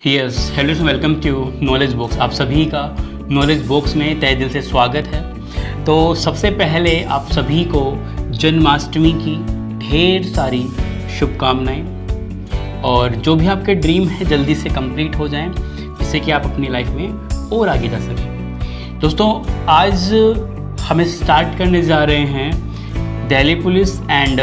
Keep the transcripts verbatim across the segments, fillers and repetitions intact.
Yes hello to welcome to knowledge box. आप सभी का नॉलेज बॉक्स में तहे दिल से स्वागत है। तो सबसे पहले आप सभी को जन्माष्टमी की ढेर सारी शुभकामनाएं और जो भी आपके ड्रीम है जल्दी से कंप्लीट हो जाएं, जिससे कि आप अपनी लाइफ में और आगे जा सकें। दोस्तों, आज हमें स्टार्ट करने जा रहे हैं Delhi police and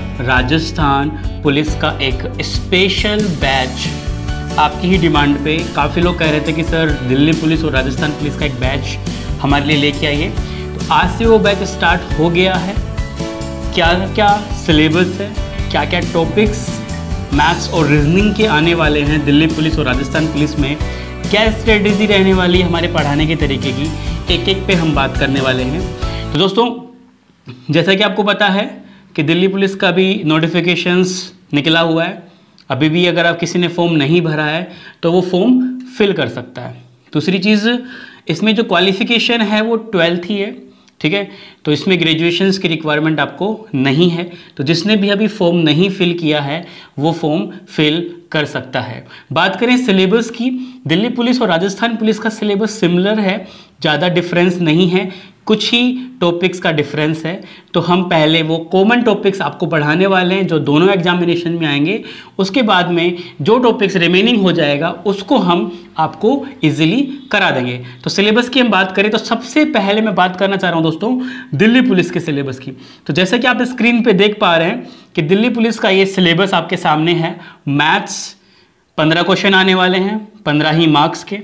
Rajasthan police का एक स्पेशल बैच। आपकी ही डिमांड पे काफ़ी लोग कह रहे थे कि सर दिल्ली पुलिस और राजस्थान पुलिस का एक बैच हमारे लिए लेके आइए। तो आज से वो बैच स्टार्ट हो गया है। क्या क्या सिलेबस है, क्या क्या टॉपिक्स मैथ्स और रीजनिंग के आने वाले हैं दिल्ली पुलिस और राजस्थान पुलिस में, क्या स्ट्रेटेजी रहने वाली है हमारे पढ़ाने के तरीके की, एक एक पे हम बात करने वाले हैं। तो दोस्तों, जैसा कि आपको पता है कि दिल्ली पुलिस का भी नोटिफिकेशंस निकला हुआ है। अभी भी अगर आप किसी ने फॉर्म नहीं भरा है तो वो फॉर्म फिल कर सकता है। दूसरी चीज़, इसमें जो क्वालिफ़िकेशन है वो ट्वेल्थ ही है, ठीक है। तो इसमें ग्रेजुएशंस की रिक्वायरमेंट आपको नहीं है। तो जिसने भी अभी फॉर्म नहीं फिल किया है वो फॉर्म फिल कर सकता है। बात करें सिलेबस की, दिल्ली पुलिस और राजस्थान पुलिस का सिलेबस सिमिलर है, ज़्यादा डिफरेंस नहीं है, कुछ ही टॉपिक्स का डिफरेंस है। तो हम पहले वो कॉमन टॉपिक्स आपको पढ़ाने वाले हैं जो दोनों एग्जामिनेशन में आएंगे। उसके बाद में जो टॉपिक्स रिमेनिंग हो जाएगा उसको हम आपको इजीली करा देंगे। तो सिलेबस की हम बात करें तो सबसे पहले मैं बात करना चाह रहा हूं दोस्तों दिल्ली पुलिस के सिलेबस की। तो जैसा कि आप स्क्रीन पे देख पा रहे हैं कि दिल्ली पुलिस का ये सिलेबस आपके सामने है। मैथ्स पंद्रह क्वेश्चन आने वाले हैं, पंद्रह ही मार्क्स के।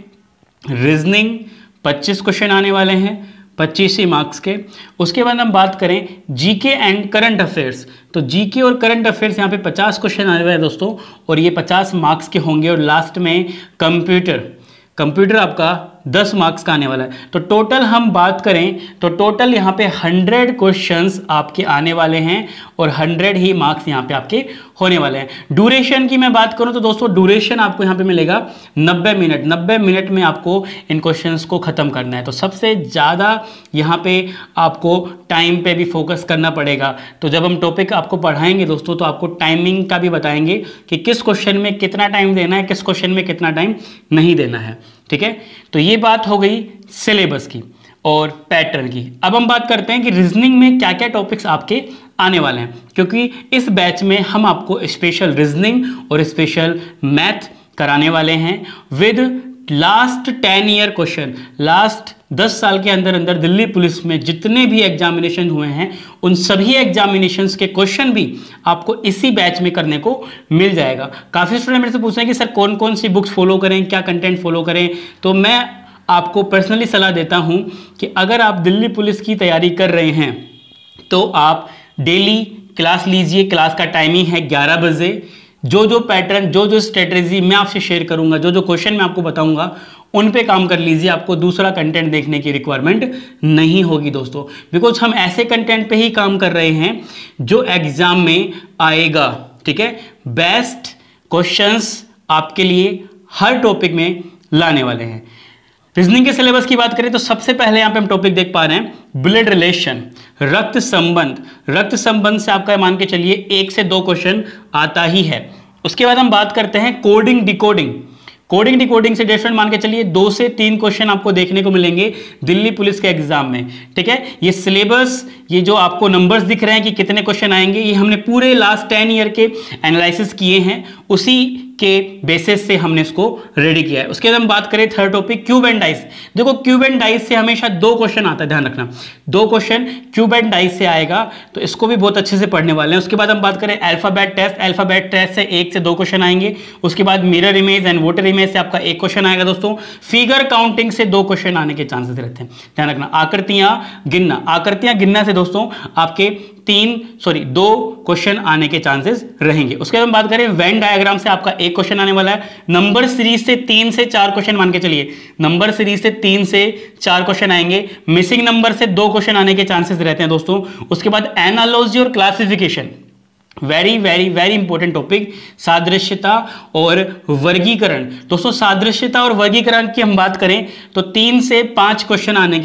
रीजनिंग पच्चीस क्वेश्चन आने वाले हैं, पच्चीस ही मार्क्स के। उसके बाद हम बात करें जीके एंड करंट अफेयर्स, तो जीके और करंट अफेयर्स यहाँ पे पचास क्वेश्चन आने वाले हैं दोस्तों, और ये पचास मार्क्स के होंगे। और लास्ट में कंप्यूटर कंप्यूटर आपका दस मार्क्स का आने वाला है। तो टोटल हम बात करें तो टोटल यहाँ पे हंड्रेड क्वेश्चंस आपके आने वाले हैं और हंड्रेड ही मार्क्स यहाँ पे आपके होने वाले हैं। ड्यूरेशन की मैं बात करूँ तो दोस्तों ड्यूरेशन आपको यहाँ पे मिलेगा नब्बे मिनट। नब्बे मिनट में आपको इन क्वेश्चंस को ख़त्म करना है। तो सबसे ज़्यादा यहाँ पे आपको टाइम पे भी फोकस करना पड़ेगा। तो जब हम टॉपिक आपको पढ़ाएंगे दोस्तों तो आपको टाइमिंग का भी बताएंगे कि किस क्वेश्चन में कितना टाइम देना है, किस क्वेश्चन में कितना टाइम नहीं देना है, ठीक है। तो ये बात हो गई सिलेबस की और पैटर्न की। अब हम बात करते हैं कि रीजनिंग में क्या क्या टॉपिक्स आपके आने वाले हैं, क्योंकि इस बैच में हम आपको स्पेशल रीजनिंग और स्पेशल मैथ कराने वाले हैं with last ten year question. Last दस साल के अंदर अंदर दिल्ली पुलिस में जितने भी एग्जामिनेशन हुए हैं उन सभी एग्जामिनेशंस के क्वेश्चन भी आपको इसी बैच में करने को मिल जाएगा। काफ़ी स्टूडेंट मेरे से पूछ रहे हैं कि सर कौन कौन सी बुक्स फॉलो करें, क्या कंटेंट फॉलो करें। तो मैं आपको पर्सनली सलाह देता हूं कि अगर आप दिल्ली पुलिस की तैयारी कर रहे हैं तो आप डेली क्लास लीजिए। क्लास का टाइमिंग है ग्यारह बजे। जो जो पैटर्न, जो जो स्ट्रेटेजी मैं आपसे शेयर करूंगा, जो जो क्वेश्चन मैं आपको बताऊंगा उन पे काम कर लीजिए। आपको दूसरा कंटेंट देखने की रिक्वायरमेंट नहीं होगी दोस्तों, बिकॉज हम ऐसे कंटेंट पे ही काम कर रहे हैं जो एग्जाम में आएगा, ठीक है। बेस्ट क्वेश्चंस आपके लिए हर टॉपिक में लाने वाले हैं। रीजनिंग के सिलेबस की बात करें तो सबसे पहले यहां पे हम टॉपिक देख पा रहे हैं ब्लड रिलेशन, रक्त संबंध। रक्त संबंध से आपका मान के चलिए एक से दो क्वेश्चन आता ही है। उसके बाद हम बात करते हैं कोडिंग डिकोडिंग। कोडिंग डिकोडिंग से डेफिनेट मान के चलिए दो से तीन क्वेश्चन आपको देखने को मिलेंगे दिल्ली पुलिस के एग्जाम में, ठीक है। ये सिलेबस, ये जो आपको नंबर्स दिख रहे हैं कि कितने क्वेश्चन आएंगे, ये हमने पूरे लास्ट टेन ईयर के एनालिसिस किए हैं, उसी के बेसिस से हमने इसको रेडी किया है। उसके बाद हम बात करें third topic cube and dice. देखो क्यूब एंड डाइस से हमेशा दो क्वेश्चन आता है, ध्यान रखना, दो क्वेश्चन क्यूब एंड डाइस से आएगा, तो इसको भी बहुत अच्छे से पढ़ने वाले हैं। उसके बाद हम बात करें अल्फाबेट टेस्ट। अल्फाबेट टेस्ट से एक से दो क्वेश्चन आएंगे। उसके बाद mirror image and water image से आपका एक क्वेश्चन आएगा दोस्तों। फिगर काउंटिंग से दो क्वेश्चन आने के चांसेस रहते हैं, ध्यान रखना। आकृतियां गिनना, आकृतियां गिनना से दोस्तों आपके तीन सॉरी दो क्वेश्चन आने के चांसेस रहेंगे। उसके बाद हम बात करें वेन डायग्राम से आपका एक क्वेश्चन आने वाला है। नंबर सीरीज से तीन से चार क्वेश्चन मान के चलिए, नंबर सीरीज से तीन से चार क्वेश्चन आएंगे। मिसिंग नंबर से दो क्वेश्चन आने के चांसेस रहते हैं दोस्तों। उसके बाद एनालॉजी और classification, very very very important topic, सादृश्यता और वर्गीकरण। दोस्तों सादृश्यता और वर्गीकरण की हम बात करें तो तीन से पांच क्वेश्चन आने के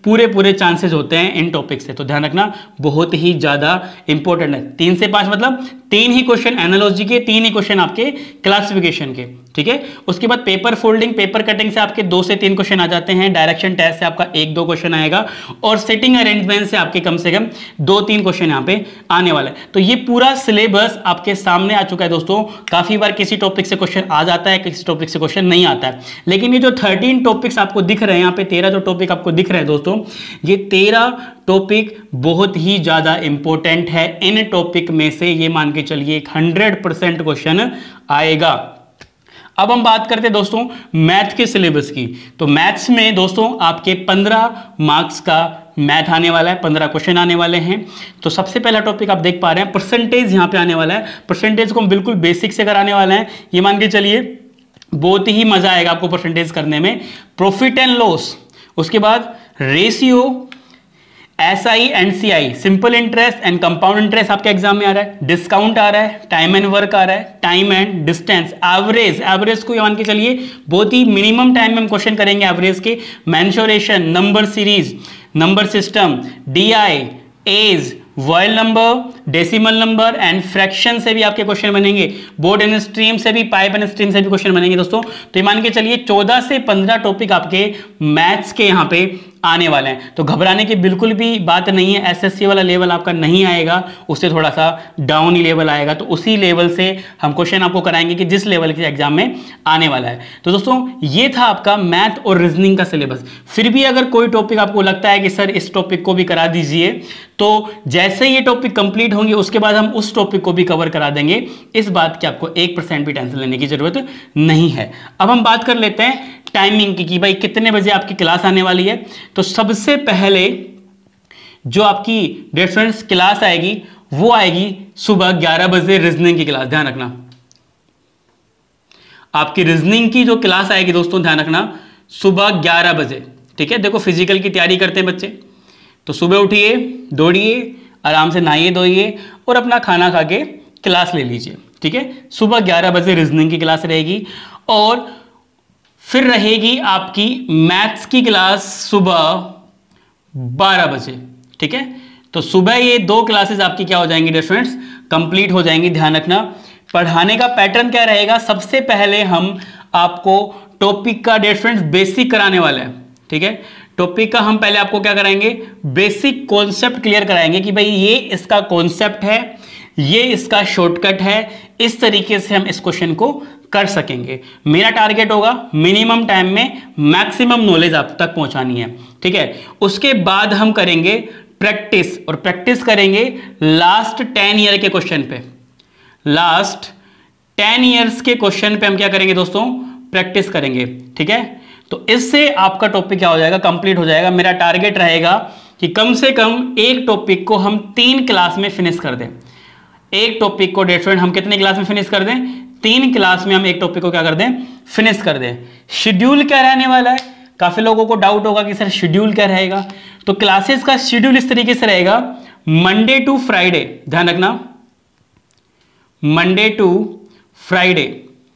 पूरे पूरे चांसेस होते हैं इन टॉपिक से, तो ध्यान रखना बहुत ही ज़्यादा इंपॉर्टेंट है। तीन से पाँच मतलब तीन ही क्वेश्चन एनालॉजी के, तीन ही क्वेश्चन आपके क्लासिफिकेशन के, ठीक है। उसके बाद पेपर फोल्डिंग, पेपर कटिंग से आपके दो से तीन क्वेश्चन आ जाते हैं, डायरेक्शन टेस्ट से आपका एक दो क्वेश्चन आएगा, और सिटिंग अरेंजमेंट से आपके कम से कम दो तीन क्वेश्चन यहाँ पे आने वाला है। तो ये पूरा सिलेबस आपके सामने आ चुका है दोस्तों। काफी बार किसी टॉपिक से क्वेश्चन आ जाता है, किसी टॉपिक से क्वेश्चन नहीं आता है, लेकिन ये जो थर्टीन टॉपिक्स आपको दिख रहे हैं यहाँ पे, तेरह जो टॉपिक आपको दिख रहे हैं दोस्तों, ये तेरह टॉपिक बहुत ही ज्यादा इंपॉर्टेंट है। इन टॉपिक में से ये मान के चलिए हंड्रेड परसेंट क्वेश्चन आएगा। अब हम बात करते हैं दोस्तों मैथ के सिलेबस की। तो मैथ्स में दोस्तों आपके पंद्रह मार्क्स का मैथ आने वाला है, पंद्रह क्वेश्चन आने वाले हैं। तो सबसे पहला टॉपिक आप देख पा रहे हैं, परसेंटेज यहाँ पे आने वाला है। परसेंटेज को हम बिल्कुल बेसिक से कराने वाले हैं, ये मान के चलिए बहुत ही मजा आएगा आपको परसेंटेज करने में। प्रॉफिट एंड लॉस, उसके बाद ratio, S I and C I, simple interest and compound interest आपके एग्जाम में आ रहा है, डिस्काउंट आ रहा है, टाइम एंड वर्क आ रहा है, time and distance, average, average को मान के चलिए बहुत ही मिनिमम टाइम में हम क्वेश्चन करेंगे एवरेज के, mensuration, number series, number system, D I, age, whole number, decimal number and fraction से भी आपके क्वेश्चन बनेंगे, बोर्ड एंड स्ट्रीम से भी, पाइप एंड स्ट्रीम से भी क्वेश्चन बनेंगे दोस्तों। तो ये मान के चलिए चौदह से पंद्रह टॉपिक आपके मैथ्स के यहाँ पे आने वाले हैं। तो घबराने की बिल्कुल भी बात नहीं है, एसएससी वाला लेवल आपका नहीं आएगा, उससे थोड़ा सा डाउन ही लेवल आएगा। तो उसी लेवल से हम क्वेश्चन आपको कराएंगे कि जिस लेवल के एग्जाम में आने वाला है। तो दोस्तों ये था आपका मैथ और रीजनिंग का सिलेबस। फिर भी अगर कोई टॉपिक आपको लगता है कि सर इस टॉपिक को भी करा दीजिए, तो जैसे ये टॉपिक कंप्लीट होंगे उसके बाद हम उस टॉपिक को भी कवर करा देंगे। इस बात की आपको एक परसेंट भी टेंशन लेने की जरूरत नहीं है। अब हम बात कर लेते हैं टाइमिंग की कि भाई कितने बजे आपकी क्लास आने वाली है। तो सबसे पहले जो आपकी डियर फ्रेंड्स क्लास आएगी वो आएगी सुबह ग्यारह बजे, रीजनिंग की क्लास। ध्यान रखना आपकी रीजनिंग की जो क्लास आएगी दोस्तों, ध्यान रखना सुबह ग्यारह बजे, ठीक है। देखो फिजिकल की तैयारी करते हैं बच्चे, तो सुबह उठिए, दौड़िए, आराम से नहाइए धोइए और अपना खाना खा के क्लास ले लीजिए, ठीक है। सुबह ग्यारह बजे रीजनिंग की क्लास रहेगी, और फिर रहेगी आपकी मैथ्स की क्लास सुबह बारह बजे, ठीक है। तो सुबह ये दो क्लासेस आपकी क्या हो जाएंगी डियर फ्रेंड्स, कंप्लीट हो जाएंगी। ध्यान रखना पढ़ाने का पैटर्न क्या रहेगा, सबसे पहले हम आपको टॉपिक का डियर फ्रेंड्स बेसिक कराने वाले हैं, ठीक है। टॉपिक का हम पहले आपको क्या कराएंगे, बेसिक कॉन्सेप्ट क्लियर कराएंगे कि भाई ये इसका कॉन्सेप्ट है, ये इसका शॉर्टकट है, इस तरीके से हम इस क्वेश्चन को कर सकेंगे। मेरा टारगेट होगा मिनिमम टाइम में मैक्सिमम नॉलेज आप तक पहुंचानी है, ठीक है। उसके बाद हम करेंगे प्रैक्टिस, और प्रैक्टिस करेंगे लास्ट टेन ईयर के क्वेश्चन पे। लास्ट टेन ईयर्स के क्वेश्चन पे हम क्या करेंगे दोस्तों, प्रैक्टिस करेंगे, ठीक है। तो इससे आपका टॉपिक क्या हो जाएगा, कंप्लीट हो जाएगा। मेरा टारगेट रहेगा कि कम से कम एक टॉपिक को हम तीन क्लास में फिनिश कर दें। एक टॉपिक को डियर फ्रेंड हम कितने क्लास में फिनिश कर दें, तीन क्लास में हम एक टॉपिक को क्या कर दें, फिनिश कर दें। शेड्यूल क्या रहने वाला है, काफी लोगों को डाउट होगा कि सर शेड्यूल क्या रहेगा। तो क्लासेस का शेड्यूल इस तरीके से रहेगा, मंडे टू फ्राइडे, ध्यान रखना मंडे टू फ्राइडे,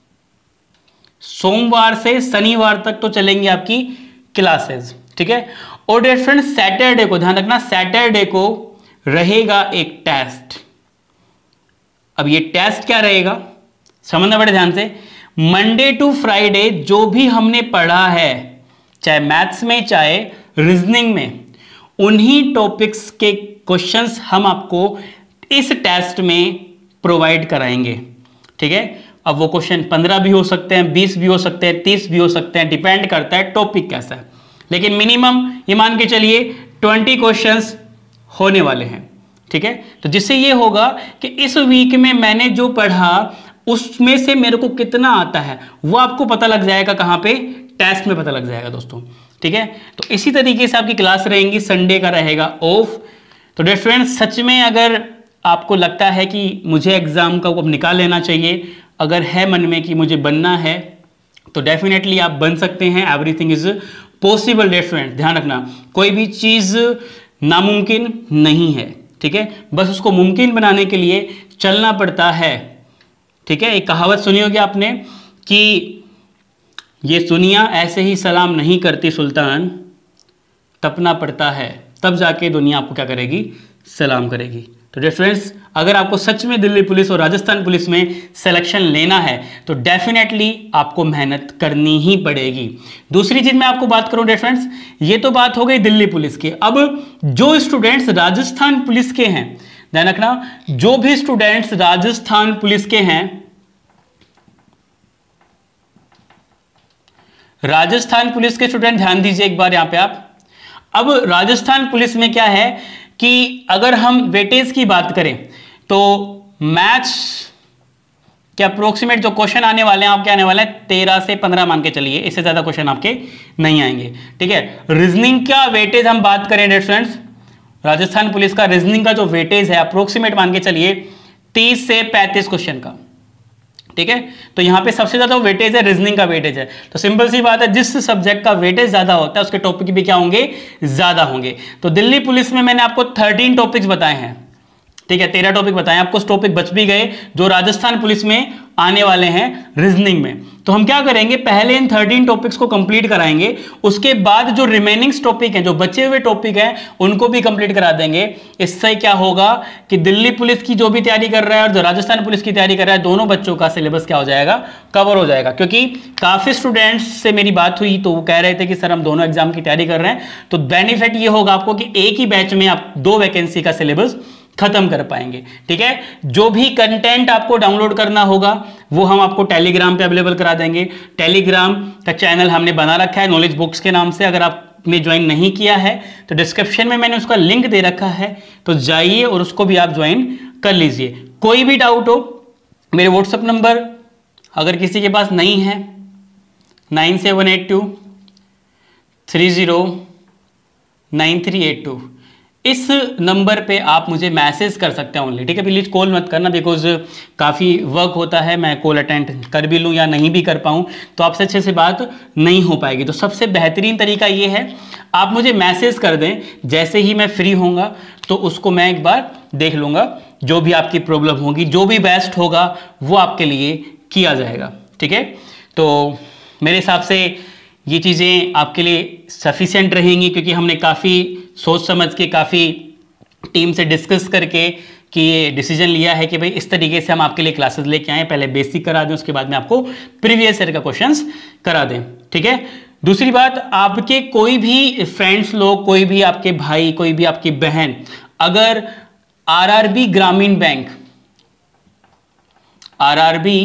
सोमवार से शनिवार तक तो चलेंगी आपकी क्लासेस, ठीक है। और डियर फ्रेंड सैटरडे को, ध्यान रखना सैटरडे को रहेगा एक टेस्ट। अब ये टेस्ट क्या रहेगा समझना बड़े ध्यान से, मंडे टू फ्राइडे जो भी हमने पढ़ा है चाहे मैथ्स में चाहे रीजनिंग में, उन्हीं टॉपिक्स के क्वेश्चंस हम आपको इस टेस्ट में प्रोवाइड कराएंगे, ठीक है। अब वो क्वेश्चन पंद्रह भी हो सकते हैं, बीस भी हो सकते हैं, तीस भी हो सकते हैं, डिपेंड करता है टॉपिक कैसा है, लेकिन मिनिमम ये मान के चलिए ट्वेंटी क्वेश्चंस होने वाले हैं, ठीक है। तो जिससे ये होगा कि इस वीक में मैंने जो पढ़ा उसमें से मेरे को कितना आता है वो आपको पता लग जाएगा, कहां पे, टेस्ट में पता लग जाएगा दोस्तों, ठीक है। तो इसी तरीके से आपकी क्लास रहेंगी, संडे का रहेगा ऑफ। तो डियर फ्रेंड्स सच में अगर आपको लगता है कि मुझे एग्जाम का अब निकाल लेना चाहिए, अगर है मन में कि मुझे बनना है, तो डेफिनेटली आप बन सकते हैं। Everything is possible dear friends, ध्यान रखना कोई भी चीज नामुमकिन नहीं है, ठीक है। बस उसको मुमकिन बनाने के लिए चलना पड़ता है, ठीक है। एक कहावत सुनी होगी आपने कि ये सुनिया ऐसे ही सलाम नहीं करती सुल्तान, तपना पड़ता है, तब जाके दुनिया आपको क्या करेगी, सलाम करेगी। तो डियर स्टूडेंट्स, अगर आपको सच में दिल्ली पुलिस और राजस्थान पुलिस में सिलेक्शन लेना है तो डेफिनेटली आपको मेहनत करनी ही पड़ेगी। दूसरी चीज मैं आपको बात करूं डियर फ्रेंड्स, ये तो बात हो गई दिल्ली पुलिस की। अब जो स्टूडेंट्स राजस्थान पुलिस के हैं, ध्यान रखना, जो भी स्टूडेंट्स राजस्थान पुलिस के हैं, राजस्थान पुलिस के स्टूडेंट ध्यान दीजिए एक बार यहां पे आप। अब राजस्थान पुलिस में क्या है कि अगर हम वेटेज की बात करें तो मैथ्स के अप्रोक्सीमेट जो क्वेश्चन आने वाले हैं आपके आने वाले हैं तेरह से पंद्रह मान के चलिए, इससे ज्यादा क्वेश्चन आपके नहीं आएंगे, ठीक है। रीजनिंग का वेटेज हम बात करें डियर स्टूडेंट्स, राजस्थान पुलिस का रीजनिंग का जो वेटेज है अप्रोक्सीमेट मान के चलिए तीस से पैंतीस क्वेश्चन का, ठीक है। तो यहां पे सबसे ज्यादा वेटेज है, रीजनिंग का वेटेज है। तो सिंपल सी बात है, जिस सब्जेक्ट का वेटेज ज्यादा होता है उसके टॉपिक भी क्या होंगे, ज्यादा होंगे। तो दिल्ली पुलिस में मैंने आपको थर्टीन टॉपिक्स बताए हैं, ठीक है, तेरह टॉपिक बताए, आपको टॉपिक बच भी गए जो राजस्थान पुलिस में आने वाले हैं रीजनिंग में। तो हम क्या करेंगे, पहले इन थर्टीन टॉपिक्स को कंप्लीट कराएंगे, उसके बाद जो रिमेनिंग टॉपिक हैं, जो बचे हुए टॉपिक हैं, उनको भी कंप्लीट करा देंगे। इससे क्या होगा कि दिल्ली पुलिस की जो भी तैयारी कर रहा है और जो राजस्थान पुलिस की तैयारी कर रहा है, दोनों बच्चों का सिलेबस क्या हो जाएगा, कवर हो जाएगा। क्योंकि काफी स्टूडेंट्स से मेरी बात हुई तो वो कह रहे थे कि सर हम दोनों एग्जाम की तैयारी कर रहे हैं, तो बेनिफिट ये होगा आपको कि एक ही बैच में आप दो वैकेंसी का सिलेबस खत्म कर पाएंगे, ठीक है। जो भी कंटेंट आपको डाउनलोड करना होगा वो हम आपको टेलीग्राम पे अवेलेबल करा देंगे। टेलीग्राम का चैनल हमने बना रखा है नॉलेज बुक्स के नाम से, अगर आपने ज्वाइन नहीं किया है तो डिस्क्रिप्शन में मैंने उसका लिंक दे रखा है, तो जाइए और उसको भी आप ज्वाइन कर लीजिए। कोई भी डाउट हो, मेरे व्हाट्सएप नंबर अगर किसी के पास नहीं है, nine seven eight two three zero nine three eight two, इस नंबर पे आप मुझे मैसेज कर सकते हैं ओनली, ठीक है। प्लीज कॉल मत करना, बिकॉज काफ़ी वर्क होता है, मैं कॉल अटेंड कर भी लूँ या नहीं भी कर पाऊँ तो आपसे अच्छे से बात नहीं हो पाएगी। तो सबसे बेहतरीन तरीका ये है, आप मुझे मैसेज कर दें, जैसे ही मैं फ्री होऊंगा तो उसको मैं एक बार देख लूँगा, जो भी आपकी प्रॉब्लम होगी, जो भी बेस्ट होगा वो आपके लिए किया जाएगा, ठीक है। तो मेरे हिसाब से ये चीज़ें आपके लिए सफिशिएंट रहेंगी, क्योंकि हमने काफ़ी सोच समझ के, काफ़ी टीम से डिस्कस करके कि ये डिसीजन लिया है कि भाई इस तरीके से हम आपके लिए क्लासेस लेके आए, पहले बेसिक करा दें, उसके बाद में आपको प्रीवियस ईयर का क्वेश्चंस करा दें, ठीक है। दूसरी बात, आपके कोई भी फ्रेंड्स लोग, कोई भी आपके भाई, कोई भी आपकी बहन अगर RRB Gramin bank, RRB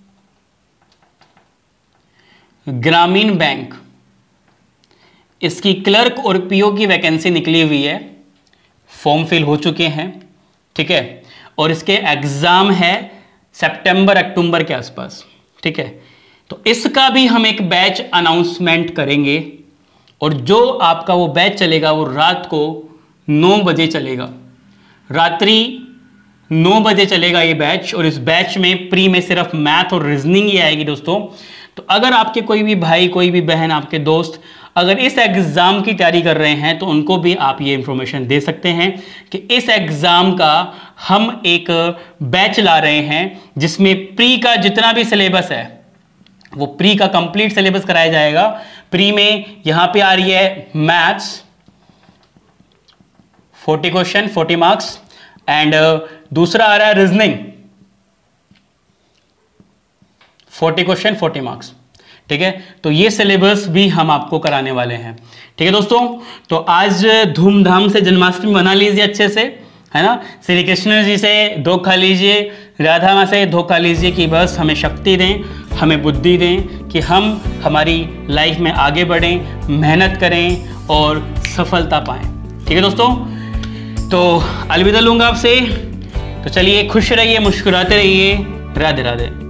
Gramin bank, इसकी क्लर्क और पीओ की वैकेंसी निकली हुई है, फॉर्म फिल हो चुके हैं, ठीक है, और इसके एग्जाम है सितंबर अक्टूबर के आसपास, ठीक है। तो इसका भी हम एक बैच अनाउंसमेंट करेंगे, और जो आपका वो बैच चलेगा वो रात को नौ बजे चलेगा, रात्रि नौ बजे चलेगा ये बैच, और इस बैच में प्री में सिर्फ मैथ और रीजनिंग ही आएगी दोस्तों। तो अगर आपके कोई भी भाई, कोई भी बहन, आपके दोस्त अगर इस एग्जाम की तैयारी कर रहे हैं तो उनको भी आप ये इंफॉर्मेशन दे सकते हैं कि इस एग्जाम का हम एक बैच ला रहे हैं जिसमें प्री का जितना भी सिलेबस है वो प्री का कंप्लीट सिलेबस कराया जाएगा। प्री में यहां पे आ रही है maths forty question forty marks, and दूसरा आ रहा है reasoning forty question forty marks, ठीक है। तो ये सिलेबस भी हम आपको कराने वाले हैं, ठीक है दोस्तों। तो आज धूमधाम से जन्माष्टमी मना लीजिए अच्छे से, है ना। श्री कृष्ण जी से धोखा लीजिए, राधा माँ से धोखा लीजिए कि बस हमें शक्ति दें, हमें बुद्धि दें कि हम हमारी लाइफ में आगे बढ़ें, मेहनत करें और सफलता पाएं, ठीक है दोस्तों। तो अलविदा लूँगा आपसे, तो चलिए खुश रहिए, मुस्कुराते रहिए, राधे राधे।